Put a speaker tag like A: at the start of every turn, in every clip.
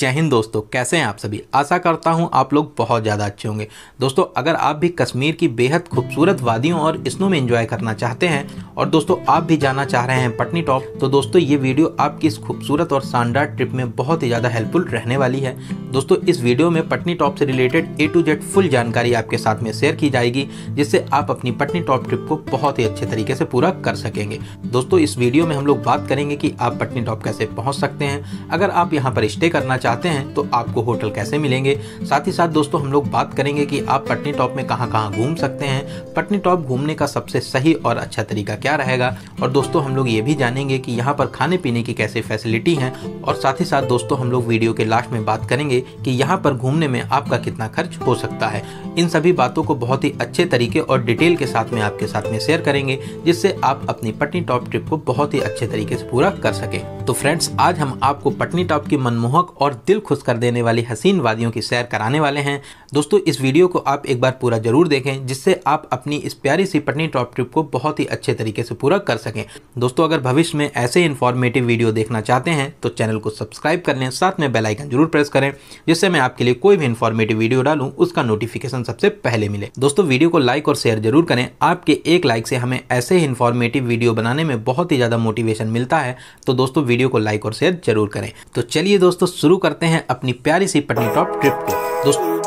A: जय हिंद दोस्तों, कैसे हैं आप सभी। आशा करता हूं आप लोग बहुत ज़्यादा अच्छे होंगे। दोस्तों, अगर आप भी कश्मीर की बेहद खूबसूरत वादियों और स्नो में एंजॉय करना चाहते हैं और दोस्तों आप भी जाना चाह रहे हैं पटनी टॉप, तो दोस्तों ये वीडियो आपकी इस खूबसूरत और शानदार ट्रिप में बहुत ही ज़्यादा हेल्पफुल रहने वाली है। दोस्तों इस वीडियो में पटनी टॉप से related A to Z full जानकारी आपके साथ में शेयर की जाएगी, जिससे आप अपनी पटनी टॉप ट्रिप को बहुत ही अच्छे तरीके से पूरा कर सकेंगे। दोस्तों इस वीडियो में हम लोग बात करेंगे कि आप पटनी टॉप कैसे पहुँच सकते हैं, अगर आप यहाँ पर स्टे करना चाहते हैं तो आपको होटल कैसे मिलेंगे। साथ ही साथ दोस्तों हम लोग बात करेंगे कि आप पटनी टॉप में कहां कहां घूम सकते हैं, पटनी टॉप घूमने का सबसे सही और अच्छा तरीका क्या रहेगा, और दोस्तों हम लोग ये भी जानेंगे कि यहाँ पर खाने पीने की कैसे फैसिलिटी हैं। और साथ ही साथ दोस्तों हम लोग वीडियो के लास्ट में बात करेंगे कि यहाँ पर घूमने में आपका कितना खर्च हो सकता है। इन सभी बातों को बहुत ही अच्छे तरीके और डिटेल के साथ में आपके साथ में शेयर करेंगे, जिससे आप अपनी पटनी टॉप ट्रिप को बहुत ही अच्छे तरीके से पूरा कर सके। तो फ्रेंड्स, आज हम आपको पटनी टॉप की मनमोहक और दिल खुश कर देने वाली हसीन वादियों की सैर कराने वाले हैं। दोस्तों इस वीडियो को आप एक बार पूरा जरूर देखें, जिससे आप अपनी इस प्यारी सी पटनी टॉप ट्रिप को बहुत ही अच्छे तरीके से पूरा कर सकें। दोस्तों अगर भविष्य में ऐसे इन्फॉर्मेटिव वीडियो देखना चाहते हैं तो चैनल को सब्सक्राइब कर लें, साथ में बेल आइकन जरूर प्रेस करें, जिससे मैं आपके लिए कोई भी इन्फॉर्मेटिव वीडियो डालूं उसका नोटिफिकेशन सबसे पहले मिले। दोस्तों वीडियो को लाइक और शेयर जरूर करें, आपके एक लाइक से हमें ऐसे ही इन्फॉर्मेटिव वीडियो बनाने में बहुत ही ज़्यादा मोटिवेशन मिलता है। तो दोस्तों वीडियो को लाइक और शेयर जरूर करें। तो चलिए दोस्तों शुरू करते हैं अपनी प्यारी सी पटनी टॉप ट्रिप को।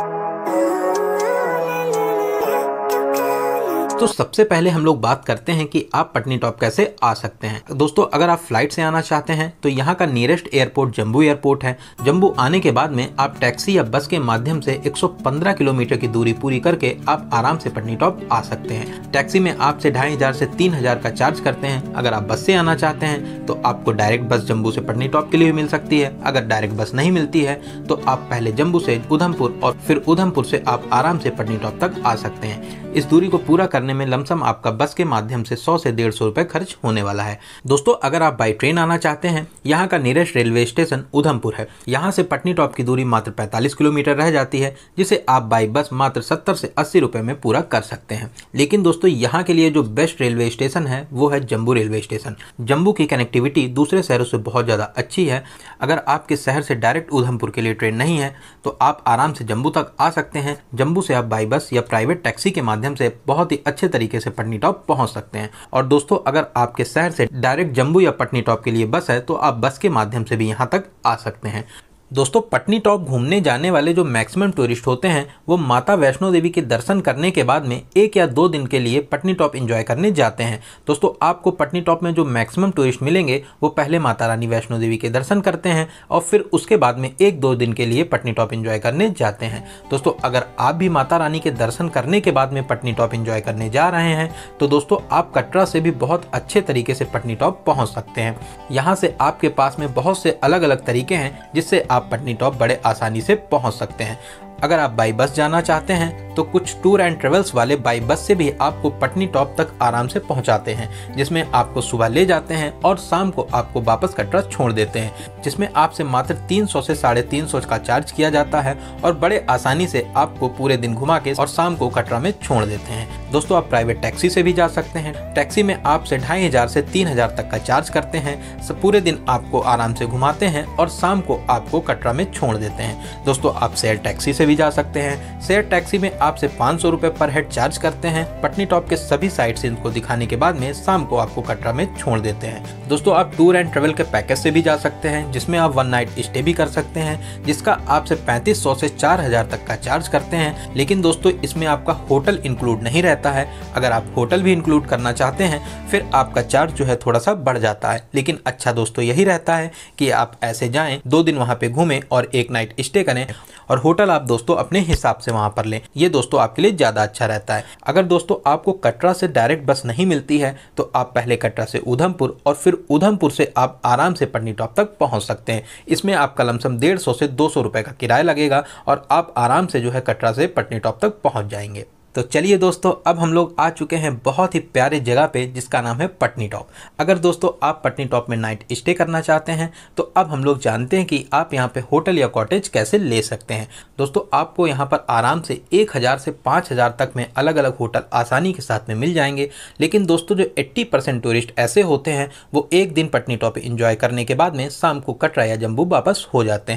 A: तो सबसे पहले हम लोग बात करते हैं कि आप पटनी टॉप कैसे आ सकते हैं। दोस्तों अगर आप फ्लाइट से आना चाहते हैं तो यहाँ का नियरेस्ट एयरपोर्ट जम्मू एयरपोर्ट है। जम्मू आने के बाद में आप टैक्सी या बस के माध्यम से 115 किलोमीटर की दूरी पूरी करके आप आराम से पटनी टॉप आ सकते हैं। टैक्सी में आपसे 2500 से 3000 का चार्ज करते हैं। अगर आप बस से आना चाहते हैं तो आपको डायरेक्ट बस जम्मू से पटनी टॉप के लिए मिल सकती है। अगर डायरेक्ट बस नहीं मिलती है तो आप पहले जम्मू से उधमपुर और फिर उधमपुर से आप आराम से पटनी टॉप तक आ सकते हैं। इस दूरी को पूरा करने में लमसम आपका बस के माध्यम से 100 से 150 रुपए खर्च होने वाला है। दोस्तों अगर आप बाई ट्रेन आना चाहते हैं, यहाँ का नियरेस्ट रेलवे स्टेशन उधमपुर है। यहाँ से पटनी टॉप की दूरी मात्र 45 किलोमीटर रह जाती है, जिसे आप बाई बस मात्र 70 से 80 रुपए में पूरा कर सकते हैं। लेकिन दोस्तों यहाँ के लिए जो बेस्ट रेलवे स्टेशन है वो है जम्मू रेलवे स्टेशन। जम्मू की कनेक्टिविटी दूसरे शहरों से बहुत ज़्यादा अच्छी है। अगर आपके शहर से डायरेक्ट उधमपुर के लिए ट्रेन नहीं है तो आप आराम से जम्मू तक आ सकते हैं। जम्मू से आप बाई बस या प्राइवेट टैक्सी के माध्यम से बहुत ही अच्छे तरीके से पटनी टॉप पहुंच सकते हैं। और दोस्तों अगर आपके शहर से डायरेक्ट जम्मू या पटनी टॉप के लिए बस है तो आप बस के माध्यम से भी यहां तक आ सकते हैं। दोस्तों पटनी टॉप घूमने जाने वाले जो मैक्सिमम टूरिस्ट होते हैं वो माता वैष्णो देवी के दर्शन करने के बाद में 1 या 2 दिन के लिए पटनी टॉप एंजॉय करने जाते हैं। दोस्तों आपको पटनी टॉप में जो मैक्सिमम टूरिस्ट मिलेंगे वो पहले माता रानी वैष्णो देवी के दर्शन करते हैं और फिर उसके बाद में 1-2 दिन के लिए पटनी टॉप एंजॉय करने जाते हैं। दोस्तों अगर आप भी माता रानी के दर्शन करने के बाद में पटनी टॉप एंजॉय करने जा रहे हैं तो दोस्तों आप कटरा से भी बहुत अच्छे तरीके से पटनी टॉप पहुँच सकते हैं। यहाँ से आपके पास में बहुत से अलग अलग तरीके हैं जिससे आप पटनी टॉप बड़े आसानी से पहुंच सकते हैं। अगर आप बाई बस जाना चाहते हैं तो कुछ टूर एंड ट्रेवल्स वाले बाई बस से भी आपको पटनी टॉप तक आराम से पहुंचाते हैं, जिसमें आपको सुबह ले जाते हैं और शाम को आपको वापस कटरा छोड़ देते हैं, जिसमें आपसे मात्र 300 से 350 का चार्ज किया जाता है और बड़े आसानी से आपको पूरे दिन घुमा के और शाम को कटरा में छोड़ देते हैं। दोस्तों आप प्राइवेट टैक्सी से भी जा सकते हैं। टैक्सी में आपसे 2500 से 3000 तक का चार्ज करते हैं। पूरे दिन आपको आराम से घुमाते हैं और शाम को आपको कटरा में छोड़ देते हैं। दोस्तों आप शेयर टैक्सी से भी जा सकते हैं। शेयर टैक्सी में आपसे 500 रुपए पर हेड चार्ज करते हैं। पटनी टॉप के सभी साइट सीन को दिखाने के बाद में शाम को आपको कटरा में छोड़ देते हैं। दोस्तों आप टूर एंड ट्रेवल के पैकेज से भी जा सकते हैं, जिसमें आप 1 नाइट स्टे भी कर सकते हैं, जिसका आपसे 3500 से 4000 तक का चार्ज करते हैं। लेकिन दोस्तों इसमें आपका होटल इंक्लूड नहीं रहता है। अगर आप होटल भी इंक्लूड करना चाहते हैं फिर आपका चार्ज जो है थोड़ा सा बढ़ जाता है। लेकिन अच्छा दोस्तों यही रहता है कि आप ऐसे जाएं, 2 दिन वहां पे घूमें और 1 नाइट स्टे करें और होटल आप दोस्तों अपने हिसाब से वहां पर लें। ये दोस्तों आपके लिए ज्यादा अच्छा रहता है। अगर दोस्तों आपको कटरा से डायरेक्ट बस नहीं मिलती है तो आप पहले कटरा से उधमपुर और फिर उधमपुर से आप आराम से पटनी टॉप तक पहुंच सकते हैं। इसमें आपका लमसम 150 से 200 रुपए का किराया लगेगा और आप आराम से जो है कटरा से पटनी टॉप तक पहुंच जाएंगे। तो चलिए दोस्तों अब हम लोग आ चुके हैं बहुत ही प्यारे जगह पे जिसका नाम है पटनी टॉप। अगर दोस्तों आप पटनी टॉप में नाइट स्टे करना चाहते हैं तो अब हम लोग जानते हैं कि आप यहाँ पे होटल या कॉटेज कैसे ले सकते हैं। दोस्तों आपको यहाँ पर आराम से 1000 से 5000 तक में अलग अलग होटल आसानी के साथ में मिल जाएंगे। लेकिन दोस्तों जो 80% टूरिस्ट ऐसे होते हैं वो एक दिन पटनी टॉप एंजॉय करने के बाद में शाम को कटरा या जम्मू वापस हो जाते हैं।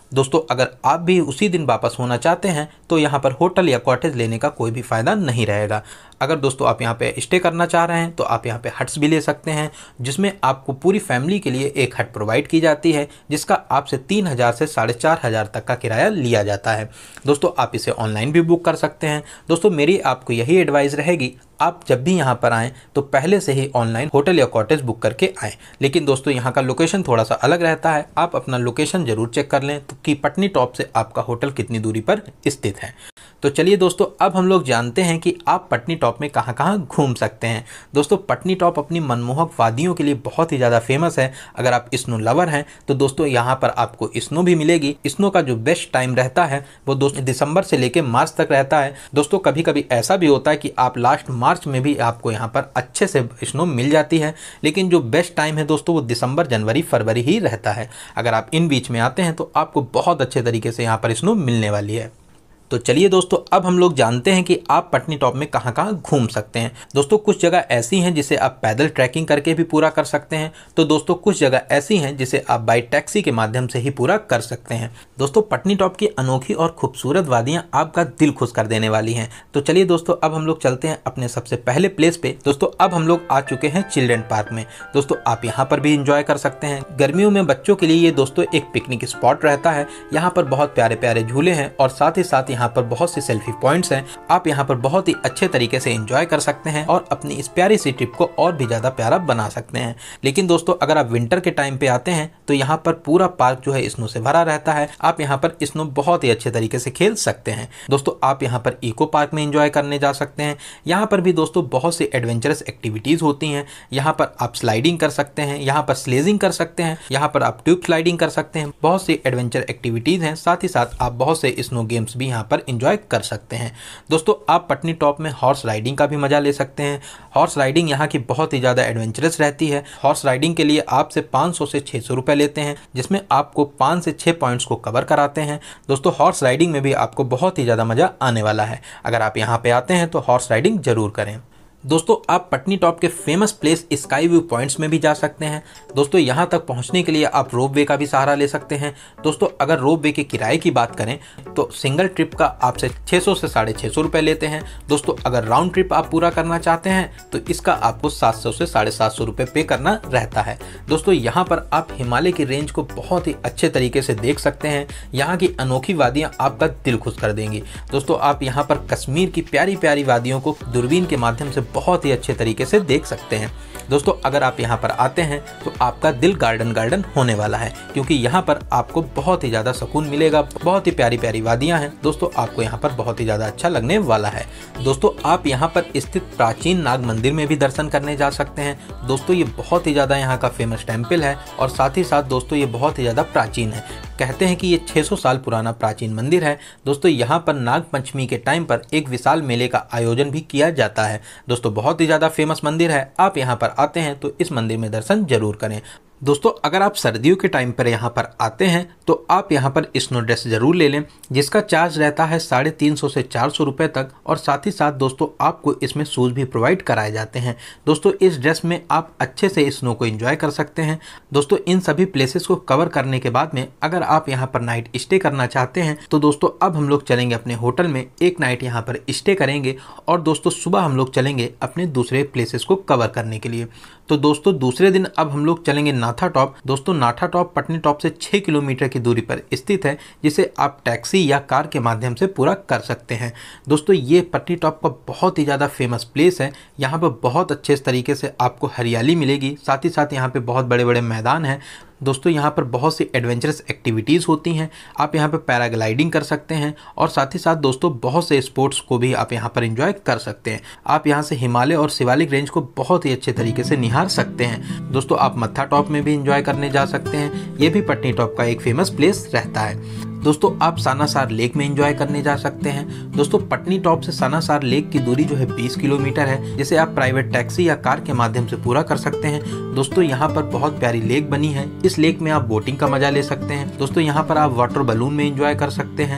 A: दोस्तों अगर आप भी उसी दिन वापस होना चाहते हैं तो यहाँ पर होटल या कॉटेज लेने का कोई भी फ़ायदा नहीं रहेगा। अगर दोस्तों आप यहाँ पे स्टे करना चाह रहे हैं तो आप यहाँ पे हट्स भी ले सकते हैं, जिसमें आपको पूरी फैमिली के लिए एक हट प्रोवाइड की जाती है, जिसका आपसे 3000 से 4500 तक का किराया लिया जाता है। दोस्तों आप इसे ऑनलाइन भी बुक कर सकते हैं। दोस्तों मेरी आपको यही एडवाइस रहेगी, आप जब भी यहाँ पर आएँ तो पहले से ही ऑनलाइन होटल या कॉटेज बुक करके आएँ। लेकिन दोस्तों यहाँ का लोकेशन थोड़ा सा अलग रहता है, आप अपना लोकेशन ज़रूर चेक कर लें तो कि पटनी टॉप से आपका होटल कितनी दूरी पर स्थित है। तो चलिए दोस्तों अब हम लोग जानते हैं कि आप पटनी टॉप में कहाँ कहाँ घूम सकते हैं। दोस्तों पटनी टॉप अपनी मनमोहक वादियों के लिए बहुत ही ज़्यादा फेमस है। अगर आप स्नो लवर हैं तो दोस्तों यहाँ पर आपको स्नो भी मिलेगी। स्नो का जो बेस्ट टाइम रहता है वो दोस्तों दिसंबर से लेकर मार्च तक रहता है। दोस्तों कभी कभी ऐसा भी होता है कि आप लास्ट मार्च में भी आपको यहाँ पर अच्छे से स्नो मिल जाती है, लेकिन जो बेस्ट टाइम है दोस्तों वो दिसंबर, जनवरी, फरवरी ही रहता है। अगर आप इन बीच में आते हैं तो आपको बहुत अच्छे तरीके से यहाँ पर स्नो मिलने वाली है। तो चलिए दोस्तों अब हम लोग जानते हैं कि आप पटनी टॉप में कहाँ कहाँ घूम सकते हैं। दोस्तों कुछ जगह ऐसी हैं जिसे आप पैदल ट्रैकिंग करके भी पूरा कर सकते हैं, तो दोस्तों कुछ जगह ऐसी हैं जिसे आप बाई टैक्सी के माध्यम से ही पूरा कर सकते हैं। दोस्तों पटनी टॉप की अनोखी और खूबसूरत वादियाँ आपका दिल खुश कर देने वाली हैं। तो चलिए दोस्तों अब हम लोग चलते हैं अपने सबसे पहले प्लेस पे। दोस्तों अब हम लोग आ चुके हैं चिल्ड्रन पार्क में। दोस्तों आप यहाँ पर भी इंजॉय कर सकते हैं। गर्मियों में बच्चों के लिए ये दोस्तों एक पिकनिक स्पॉट रहता है। यहाँ पर बहुत प्यारे प्यारे झूले हैं और साथ ही साथ यहाँ पर बहुत से सेल्फी पॉइंट्स हैं। आप यहाँ पर बहुत ही अच्छे तरीके से एंजॉय कर सकते हैं और अपनी इस प्यारी सी ट्रिप को और भी ज़्यादा प्यारा बना सकते हैं। लेकिन दोस्तों अगर आप विंटर के टाइम पे आते हैं तो यहाँ पर पूरा पार्क जो है स्नो से भरा रहता है। आप यहाँ पर स्नो बहुत ही अच्छे तरीके से खेल सकते हैं। दोस्तों आप यहाँ पर इको पार्क में एंजॉय करने जा सकते हैं। यहाँ पर भी दोस्तों बहुत सी एडवेंचरस एक्टिविटीज़ होती हैं। यहाँ पर आप स्लाइडिंग कर सकते हैं, यहाँ पर स्लेजिंग कर सकते हैं, यहाँ पर आप ट्यूब स्लाइडिंग कर सकते हैं। बहुत सी एडवेंचर एक्टिविटीज़ हैं। साथ ही साथ आप बहुत से स्नो गेम्स भी यहाँ पर एंजॉय कर सकते हैं। दोस्तों आप पटनी टॉप में हॉर्स राइडिंग का भी मजा ले सकते हैं। हॉर्स राइडिंग यहाँ की बहुत ही ज़्यादा एडवेंचरस रहती है। हॉर्स राइडिंग के लिए आपसे 500 से 600 रुपये लेते हैं, जिसमें आपको 5 से 6 पॉइंट्स को कवर कराते हैं। दोस्तों हॉर्स राइडिंग में भी आपको बहुत ही ज़्यादा मज़ा आने वाला है। अगर आप यहाँ पे आते हैं तो हॉर्स राइडिंग ज़रूर करें। दोस्तों आप पटनी टॉप के famous place sky view points में भी जा सकते हैं। दोस्तों यहाँ तक पहुँचने के लिए आप रोप वे का भी सहारा ले सकते हैं। दोस्तों अगर रोप वे के किराए की बात करें तो सिंगल ट्रिप का आपसे 600 से 650 रुपये लेते हैं। दोस्तों अगर राउंड ट्रिप आप पूरा करना चाहते हैं तो इसका आपको 700 से 750 रुपये पे करना रहता है। दोस्तों यहाँ पर आप हिमालय की रेंज को बहुत ही अच्छे तरीके से देख सकते हैं। यहाँ की अनोखी वादियाँ आपका दिल खुश कर देंगी। दोस्तों आप यहाँ पर कश्मीर की प्यारी प्यारी वादियों को दूरबीन के माध्यम से बहुत ही अच्छे तरीके से देख सकते हैं। दोस्तों अगर आप यहाँ पर आते हैं तो आपका दिल गार्डन गार्डन होने वाला है, क्योंकि यहाँ पर आपको बहुत ही ज़्यादा सुकून मिलेगा। बहुत ही प्यारी प्यारी वादियाँ हैं। दोस्तों आपको यहाँ पर बहुत ही ज़्यादा अच्छा लगने वाला है। दोस्तों आप यहाँ पर स्थित प्राचीन नाग मंदिर में भी दर्शन करने जा सकते हैं। दोस्तों ये बहुत ही ज़्यादा यहाँ का फेमस टेम्पल है और साथ ही साथ दोस्तों ये बहुत ही ज़्यादा प्राचीन है। कहते हैं कि ये 600 साल पुराना प्राचीन मंदिर है। दोस्तों यहाँ पर नाग पंचमी के टाइम पर एक विशाल मेले का आयोजन भी किया जाता है। दोस्तों बहुत ही ज़्यादा फेमस मंदिर है। आप यहाँ पर आते हैं तो इस मंदिर में दर्शन जरूर करें। दोस्तों अगर आप सर्दियों के टाइम पर यहाँ पर आते हैं तो आप यहाँ पर स्नो ड्रेस ज़रूर ले लें, जिसका चार्ज रहता है 350 से 400 रुपये तक। और साथ ही साथ दोस्तों आपको इसमें शूज़ भी प्रोवाइड कराए जाते हैं। दोस्तों इस ड्रेस में आप अच्छे से स्नो को एंजॉय कर सकते हैं। दोस्तों इन सभी प्लेसेस को कवर करने के बाद में अगर आप यहाँ पर नाइट स्टे करना चाहते हैं तो दोस्तों अब हम लोग चलेंगे अपने होटल में, एक नाइट यहाँ पर स्टे करेंगे और दोस्तों सुबह हम लोग चलेंगे अपने दूसरे प्लेसेस को कवर करने के लिए। तो दोस्तों दूसरे दिन अब हम लोग चलेंगे नाथा टॉप। दोस्तों नाथा टॉप पटनी टॉप से 6 किलोमीटर की दूरी पर स्थित है, जिसे आप टैक्सी या कार के माध्यम से पूरा कर सकते हैं। दोस्तों ये पटनी टॉप का बहुत ही ज़्यादा फेमस प्लेस है। यहाँ पर बहुत अच्छे तरीके से आपको हरियाली मिलेगी। साथ ही साथ यहाँ पे बहुत बड़े बड़े मैदान हैं। दोस्तों यहाँ पर बहुत सी एडवेंचरस एक्टिविटीज़ होती हैं। आप यहाँ पर पैराग्लाइडिंग कर सकते हैं और साथ ही साथ दोस्तों बहुत से स्पोर्ट्स को भी आप यहाँ पर एंजॉय कर सकते हैं। आप यहाँ से हिमालय और शिवालिक रेंज को बहुत ही अच्छे तरीके से निहार सकते हैं। दोस्तों आप मत्था टॉप में भी एंजॉय करने जा सकते हैं। ये भी पटनी टॉप का एक फेमस प्लेस रहता है। दोस्तों आप सानासार लेक में एंजॉय करने जा सकते हैं। दोस्तों पटनी टॉप से सानासार लेक की दूरी जो है 20 किलोमीटर है, जिसे आप प्राइवेट टैक्सी या कार के माध्यम से पूरा कर सकते हैं। दोस्तों यहाँ पर बहुत प्यारी लेक बनी है। इस लेक में आप बोटिंग का मजा ले सकते हैं। दोस्तों यहाँ पर आप वाटर बलून में एंजॉय कर सकते हैं।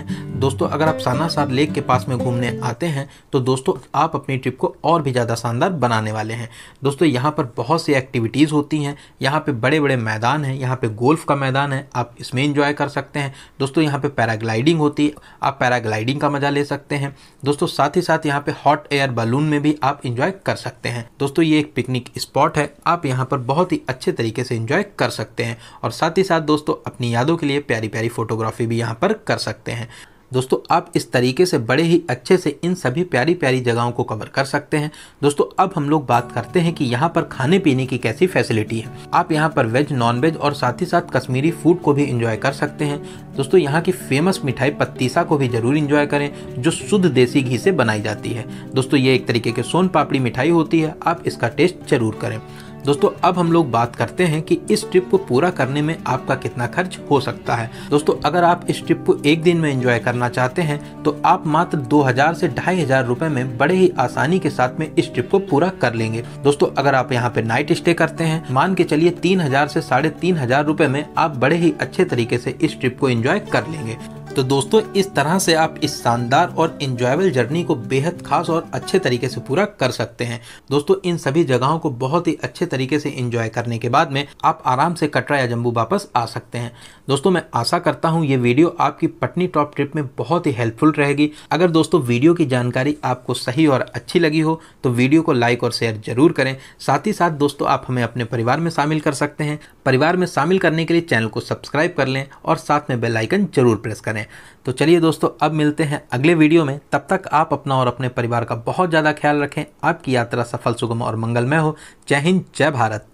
A: दोस्तों अगर आप सानासार लेक के पास में घूमने आते हैं तो दोस्तों आप अपनी ट्रिप को और भी ज़्यादा शानदार बनाने वाले हैं। दोस्तों यहाँ पर बहुत सी एक्टिविटीज़ होती हैं, यहाँ पे बड़े बड़े मैदान हैं, यहाँ पे गोल्फ का मैदान है, आप इसमें एंजॉय कर सकते हैं। दोस्तों यहाँ पे पैराग्लाइडिंग होती है, आप पैराग्लाइडिंग का मजा ले सकते हैं। दोस्तों साथ ही साथ यहाँ पे हॉट एयर बलून में भी आप एंजॉय कर सकते हैं। दोस्तों ये एक पिकनिक स्पॉट है, आप यहाँ पर बहुत ही अच्छे तरीके से एंजॉय कर सकते हैं और साथ ही साथ दोस्तों अपनी यादों के लिए प्यारी प्यारी फोटोग्राफी भी यहाँ पर कर सकते हैं। दोस्तों आप इस तरीके से बड़े ही अच्छे से इन सभी प्यारी प्यारी जगहों को कवर कर सकते हैं। दोस्तों अब हम लोग बात करते हैं कि यहाँ पर खाने पीने की कैसी फैसिलिटी है। आप यहाँ पर वेज, नॉन वेज और साथ ही साथ कश्मीरी फूड को भी एंजॉय कर सकते हैं। दोस्तों यहाँ की फेमस मिठाई पत्तीसा को भी जरूर एंजॉय करें, जो शुद्ध देसी घी से बनाई जाती है। दोस्तों ये एक तरीके की सोन पापड़ी मिठाई होती है, आप इसका टेस्ट जरूर करें। दोस्तों अब हम लोग बात करते हैं कि इस ट्रिप को पूरा करने में आपका कितना खर्च हो सकता है। दोस्तों अगर आप इस ट्रिप को एक दिन में एंजॉय करना चाहते हैं तो आप मात्र 2000 से 2500 रुपए में बड़े ही आसानी के साथ में इस ट्रिप को पूरा कर लेंगे। दोस्तों अगर आप यहाँ पे नाइट स्टे करते हैं, मान के चलिए 3000 से 3500 रुपए में आप बड़े ही अच्छे तरीके से इस ट्रिप को एंजॉय कर लेंगे। तो दोस्तों इस तरह से आप इस शानदार और इंजॉयबल जर्नी को बेहद खास और अच्छे तरीके से पूरा कर सकते हैं। दोस्तों इन सभी जगहों को बहुत ही अच्छे तरीके से एंजॉय करने के बाद में आप आराम से कटरा या जम्मू वापस आ सकते हैं। दोस्तों मैं आशा करता हूं ये वीडियो आपकी पटनी टॉप ट्रिप में बहुत ही हेल्पफुल रहेगी। अगर दोस्तों वीडियो की जानकारी आपको सही और अच्छी लगी हो तो वीडियो को लाइक और शेयर जरूर करें। साथ ही साथ दोस्तों आप हमें अपने परिवार में शामिल कर सकते हैं। परिवार में शामिल करने के लिए चैनल को सब्सक्राइब कर लें और साथ में बेल आइकन जरूर प्रेस करें। तो चलिए दोस्तों अब मिलते हैं अगले वीडियो में। तब तक आप अपना और अपने परिवार का बहुत ज़्यादा ख्याल रखें। आपकी यात्रा सफल, सुगम और मंगलमय हो। जय हिंद, जय भारत।